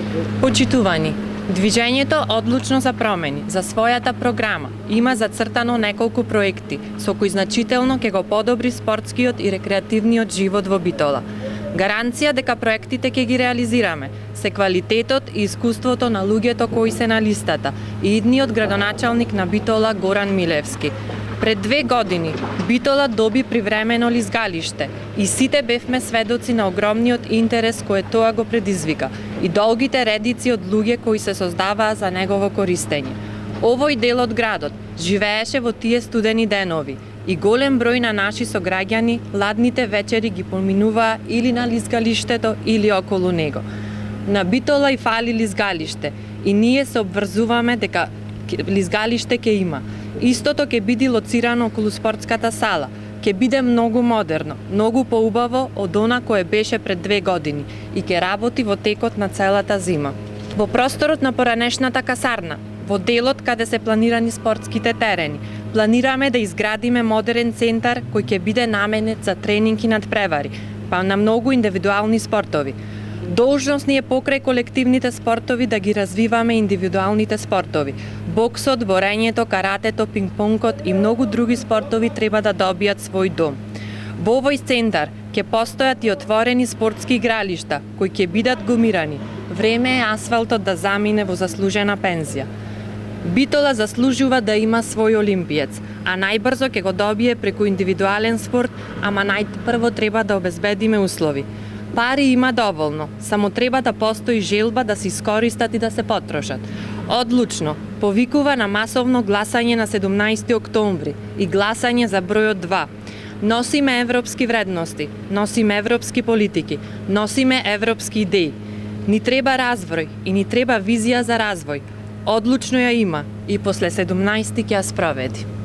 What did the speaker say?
Почитувани, движењето одлучно за промени, за својата програма, има зацртано неколку проекти, со кои значително ќе го подобри спортскиот и рекреативниот живот во Битола. Гаранција дека проектите ќе ги реализираме се квалитетот и искуството на луѓето кои се на листата и идниот градоначалник на Битола Горан Милевски. Пред 2 години Битола доби привремено лизгалиште и сите бевме сведоци на огромниот интерес кој тоа го предизвика и долгите редици од луѓе кои се создаваа за негово користење. Овој дел од градот живееше во тие студени денови и голем број на наши сограѓани ладните вечери ги поминуваа или на лизгалиштето или околу него. На Битола и фали лизгалиште и ние се обврзуваме дека лизгалиште ќе има. Истото ќе биде лоцирано околу спортската сала, ќе биде многу модерно, многу поубаво од она кое беше пред 2 години и ќе работи во текот на целата зима. Во просторот на поранешната касарна, во делот каде се планирани спортските терени, планираме да изградиме модерен центар кој ќе биде наменет за тренинг и надпревари, па на многу индивидуални спортови. Должност ни е покрај колективните спортови да ги развиваме индивидуалните спортови. Боксот, борењето, каратето, пинг-понгот и многу други спортови треба да добијат свој дом. Во овој центар ќе постојат и отворени спортски игралишта кои ќе бидат гумирани. Време е асфалтот да замине во заслужена пензија. Битола заслужува да има свој олимпиец, а најбрзо ќе го добие преку индивидуален спорт, ама најпрво треба да обезбедиме услови. Пари има доволно, само треба да постои желба да се искористат и да се потрошат. Одлучно повикува на масовно гласање на 17 октомври и гласање за бројот 2. Носиме европски вредности, носиме европски политики, носиме европски идеи. Ни треба развој и ни треба визија за развој. Одлучно ја има и после 17 ќе ја спроведи.